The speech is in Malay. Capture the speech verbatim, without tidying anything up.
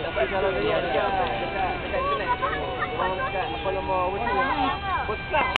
Tapi kalau dia dekat dekat dekat internet. Orang dekat apa nama besi. Besar.